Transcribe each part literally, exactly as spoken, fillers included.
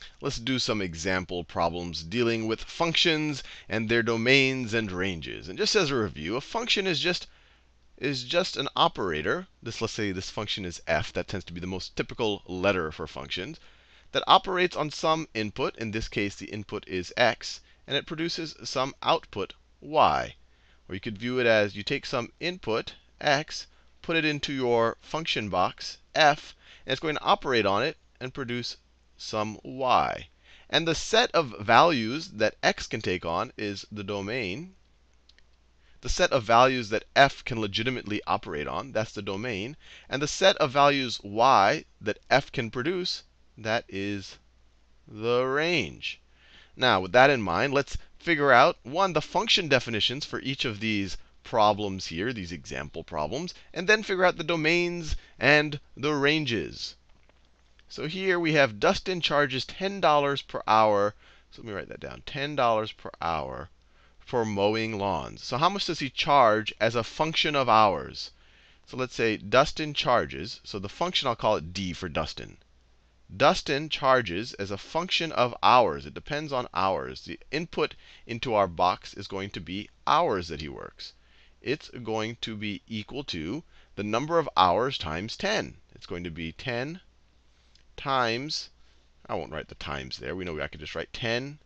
Let's do some example problems dealing with functions and their domains and ranges. And just as a review, a function is just is just an operator. This, let's say this function is f. That tends to be the most typical letter for functions that operates on some input. In this case, the input is x, and it produces some output y. Or you could view it as you take some input x, put it into your function box f, and it's going to operate on it and produce some y. And the set of values that x can take on is the domain. The set of values that f can legitimately operate on, that's the domain. And the set of values y that f can produce, that is the range. Now, with that in mind, let's figure out, one, the function definitions for each of these problems here, these example problems, and then figure out the domains and the ranges. So here we have Dustin charges ten dollars per hour. So let me write that down. ten dollars per hour for mowing lawns. So how much does he charge as a function of hours? So let's say Dustin charges. So the function, I'll call it D for Dustin. Dustin charges as a function of hours. It depends on hours. The input into our box is going to be hours that he works. It's going to be equal to the number of hours times ten. It's going to be ten times, I won't write the times there. We know I could just write ten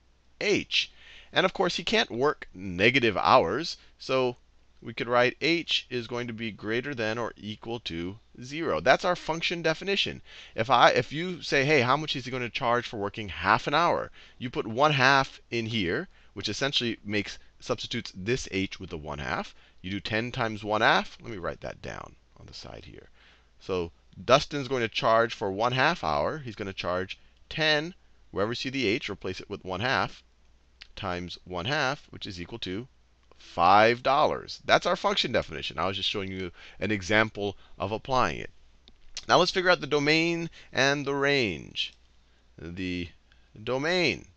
h. And of course, he can't work negative hours. So we could write h is going to be greater than or equal to zero. That's our function definition. If I, if you say, hey, how much is he going to charge for working half an hour? You put one half in here, which essentially makes substitutes this h with the one half. You do ten times one half. Let me write that down on the side here. So Dustin's going to charge for one half hour. He's going to charge ten, wherever you see the h, replace it with one half, times one half, which is equal to five dollars. That's our function definition. I was just showing you an example of applying it. Now let's figure out the domain and the range. The domain.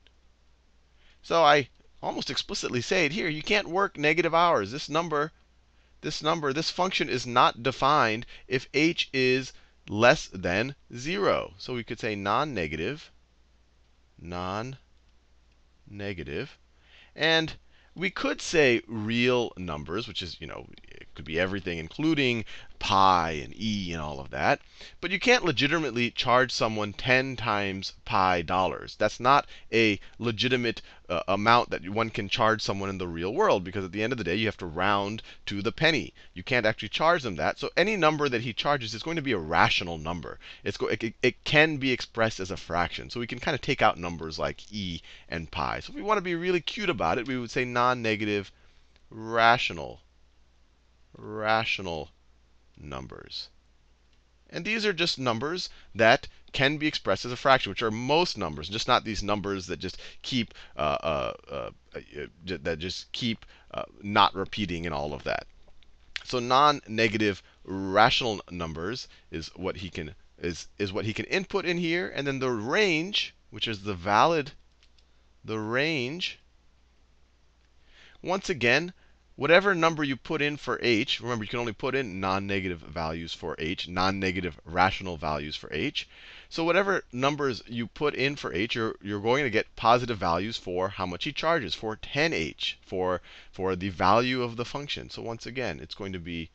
So I almost explicitly say it here. You can't work negative hours. This number, this number, this function is not defined if h is less than zero. So we could say non-negative, non-negative. And we could say real numbers, which is, you know, it could be everything, including pi and e and all of that. But you can't legitimately charge someone ten times pi dollars. That's not a legitimate uh, amount that one can charge someone in the real world, because at the end of the day, you have to round to the penny. You can't actually charge them that. So any number that he charges is going to be a rational number. It's go it, it can be expressed as a fraction. So we can kind of take out numbers like e and pi. So if we want to be really cute about it, we would say non-negative rational, rational numbers. And these are just numbers that can be expressed as a fraction, which are most numbers, just not these numbers that just keep uh, uh, uh, uh, that just keep uh, not repeating and all of that. So non-negative rational numbers is what he can is is what he can input in here, and then the range, which is the valid, the range. Once again, whatever number you put in for h, remember you can only put in non-negative values for h, non-negative rational values for h. So whatever numbers you put in for h, you're, you're going to get positive values for how much he charges, for ten h, for, for the value of the function. So once again, it's going to be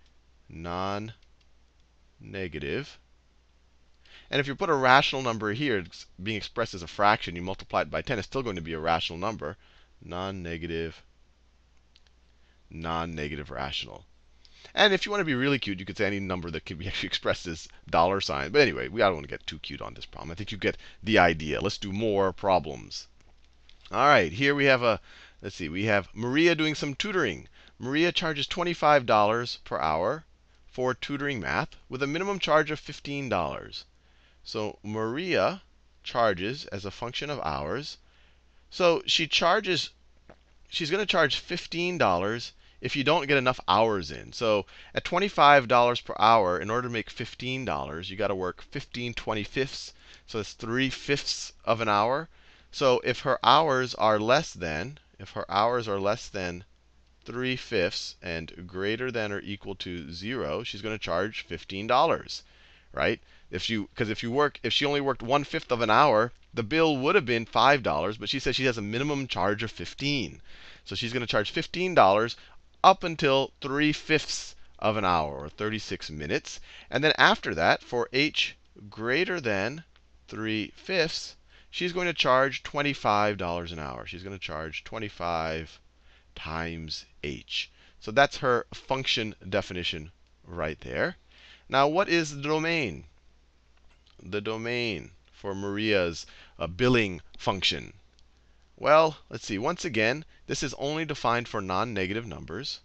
non-negative. And if you put a rational number here, it's being expressed as a fraction, you multiply it by ten, it's still going to be a rational number. Non-negative non-negative rational. And if you want to be really cute, you could say any number that can be actually expressed as dollar sign. But anyway, we don't want to get too cute on this problem. I think you get the idea. Let's do more problems. All right, here we have a, let's see, we have Maria doing some tutoring. Maria charges twenty-five dollars per hour for tutoring math with a minimum charge of fifteen dollars. So Maria charges as a function of hours. So she charges, she's going to charge fifteen dollars if you don't get enough hours in. So at twenty-five dollars per hour, in order to make fifteen dollars, you got to work fifteen twenty-fifths. So it's three fifths of an hour. So if her hours are less than, if her hours are less than three fifths and greater than or equal to zero, she's going to charge fifteen dollars. right? If you, because if you work, if she only worked one fifth of an hour, the bill would have been five dollars, but she says she has a minimum charge of fifteen. So she's going to charge fifteen dollars up until three fifths of an hour, or thirty-six minutes. And then after that, for h greater than three fifths, she's going to charge twenty-five dollars an hour. She's going to charge twenty-five times h. So that's her function definition right there. Now, what is the domain? The domain for Maria's uh, billing function. Well, let's see. Once again, this is only defined for non-negative numbers.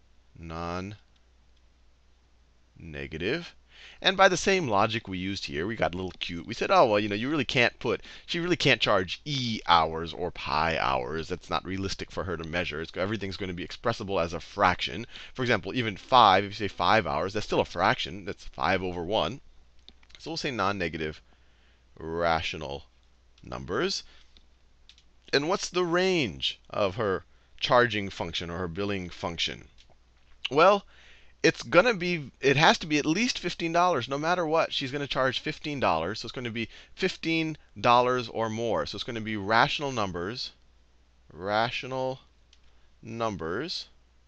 Non-negative. And by the same logic we used here, we got a little cute. We said, oh, well, you know, you really can't put, she really can't charge e hours or pi hours. That's not realistic for her to measure. It's, everything's going to be expressible as a fraction. For example, even five, if you say five hours, that's still a fraction. That's five over one. So we'll say non-negative rational numbers. And what's the range of her charging function or her billing function? Well, it's going to be, it has to be at least fifteen dollars no matter what. She's going to charge fifteen dollars. So it's going to be fifteen dollars or more. So it's going to be rational numbers, rational numbers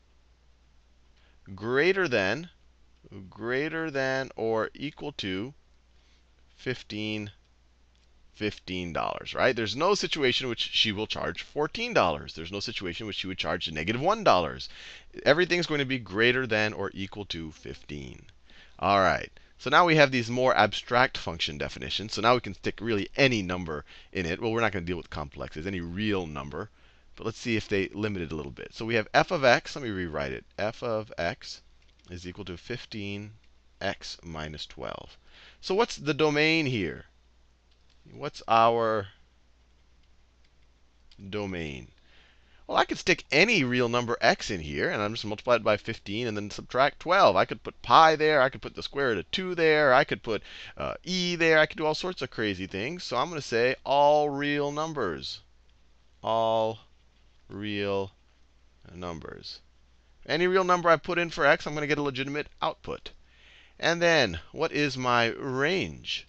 greater than, greater than or equal to fifteen dollars, right? There's no situation in which she will charge fourteen dollars. There's no situation in which she would charge negative one dollar. Everything's going to be greater than or equal to fifteen. All right. So now we have these more abstract function definitions. So now we can stick really any number in it. Well, we're not going to deal with complexes, any real number. But let's see if they limit it a little bit. So we have f of x. Let me rewrite it. F of x is equal to fifteen x minus twelve. So what's the domain here? What's our domain? Well, I could stick any real number x in here, and I'm just multiply it by fifteen and then subtract twelve. I could put pi there. I could put the square root of two there. I could put uh, e there. I could do all sorts of crazy things. So I'm going to say all real numbers. All real numbers. Any real number I put in for x, I'm going to get a legitimate output. And then, what is my range?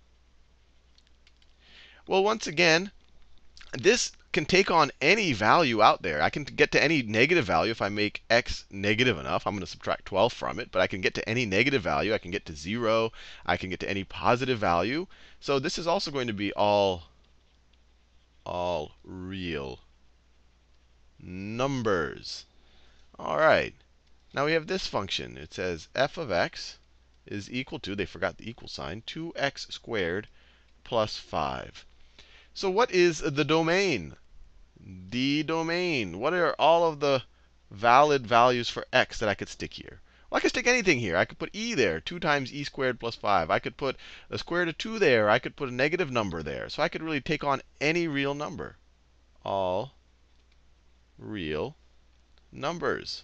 Well, once again, this can take on any value out there. I can get to any negative value if I make x negative enough. I'm going to subtract twelve from it. But I can get to any negative value. I can get to zero. I can get to any positive value. So this is also going to be all, all real numbers. All right. Now we have this function. It says f of x is equal to, they forgot the equal sign, two x squared plus five. So what is the domain? The domain. What are all of the valid values for x that I could stick here? Well, I could stick anything here. I could put e there, two times e squared plus five. I could put a square root of two there. I could put a negative number there. So I could really take on any real number. All real numbers.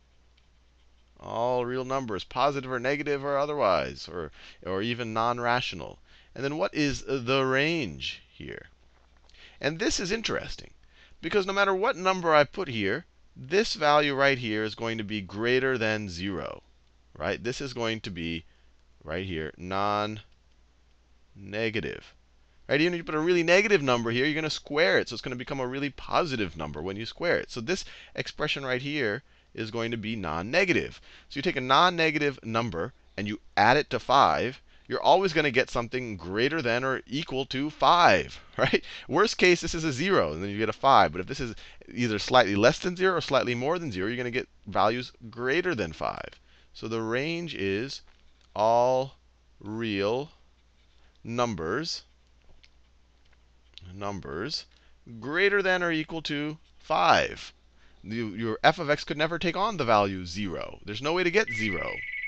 All real numbers, positive or negative or otherwise, or, or even non-rational. And then what is the range here? And this is interesting, because no matter what number I put here, this value right here is going to be greater than zero. Right? This is going to be, right here, non-negative. Right? Even if you put a really negative number here, you're going to square it. So it's going to become a really positive number when you square it. So this expression right here is going to be non-negative. So you take a non-negative number and you add it to five. You're always going to get something greater than or equal to five, right? Worst case, this is a zero, and then you get a five. But if this is either slightly less than zero or slightly more than zero, you're going to get values greater than five. So the range is all real numbers, numbers greater than or equal to five. You, your f of x could never take on the value zero. There's no way to get zero.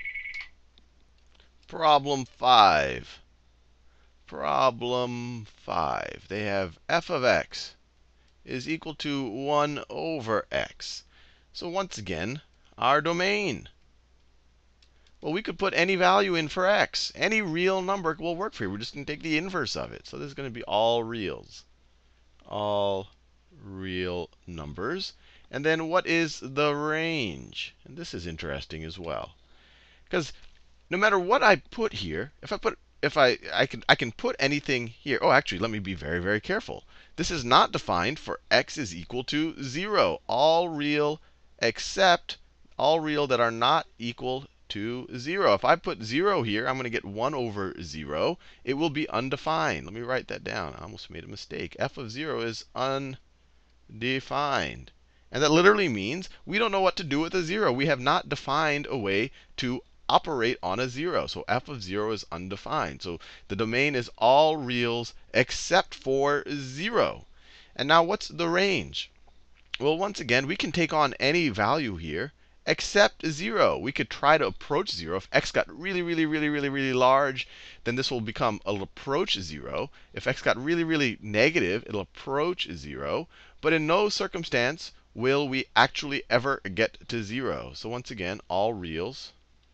Problem five. Problem five. They have f of x is equal to one over x. So once again, our domain. Well, we could put any value in for x. Any real number will work for you. We're just going to take the inverse of it. So this is going to be all reals. All real numbers. And then what is the range? And this is interesting as well. Because no matter what I put here, if I put if I, I can, I can put anything here. Oh, actually, let me be very, very careful. This is not defined for x is equal to zero. All real except all real that are not equal to zero. If I put zero here, I'm going to get one over zero. It will be undefined. Let me write that down. I almost made a mistake. F of zero is undefined. And that literally means we don't know what to do with a zero. We have not defined a way to operate on a zero. So f of zero is undefined. So the domain is all reals except for zero. And now what's the range? Well, once again, we can take on any value here except zero. We could try to approach zero. If x got really, really, really, really, really large, then this will become, it'll approach zero. If x got really, really negative, it'll approach zero. But in no circumstance will we actually ever get to zero. So once again, all reals,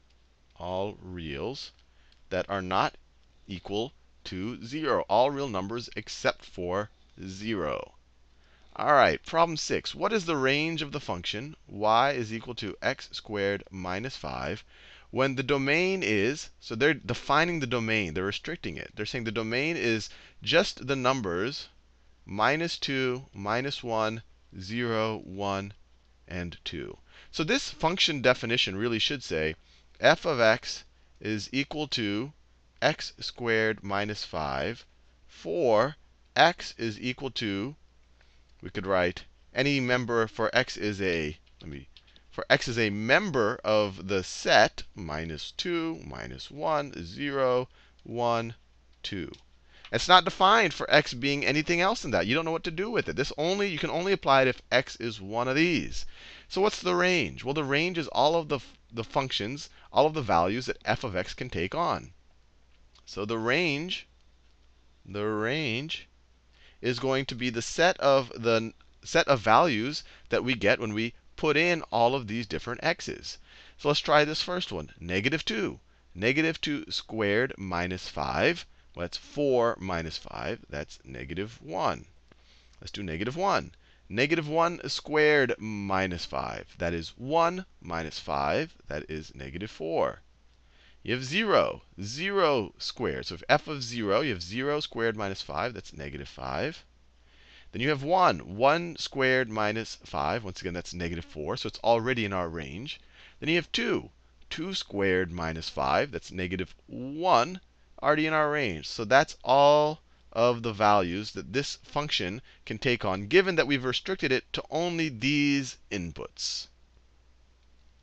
all reals that are not equal to zero. All real numbers except for zero. All right, problem six. What is the range of the function y is equal to x squared minus five when the domain is, so they're defining the domain, they're restricting it. They're saying the domain is just the numbers minus two, minus one, zero, one, and two. So this function definition really should say f of x is equal to x squared minus five for x is equal to, we could write any member for x is a, let me, for x is a member of the set minus two, minus one, zero, one, two. It's not defined for x being anything else than that. You don't know what to do with it. This only, you can only apply it if x is one of these. So what's the range? Well, the range is all of the, the functions, all of the values that f of x can take on. So the range, the range is going to be the set of the set of values that we get when we put in all of these different x's. So let's try this first one, negative two. Negative two squared minus five. Well, that's four minus five. That's negative one. Let's do negative one. Negative one squared minus five. That is one minus five. That is negative four. You have zero. zero squared. So if f of zero, you have zero squared minus five. That's negative five. Then you have one. one squared minus five. Once again, that's negative four. So it's already in our range. Then you have two. two squared minus five. That's negative one. Already in our range. So that's all of the values that this function can take on, given that we've restricted it to only these inputs.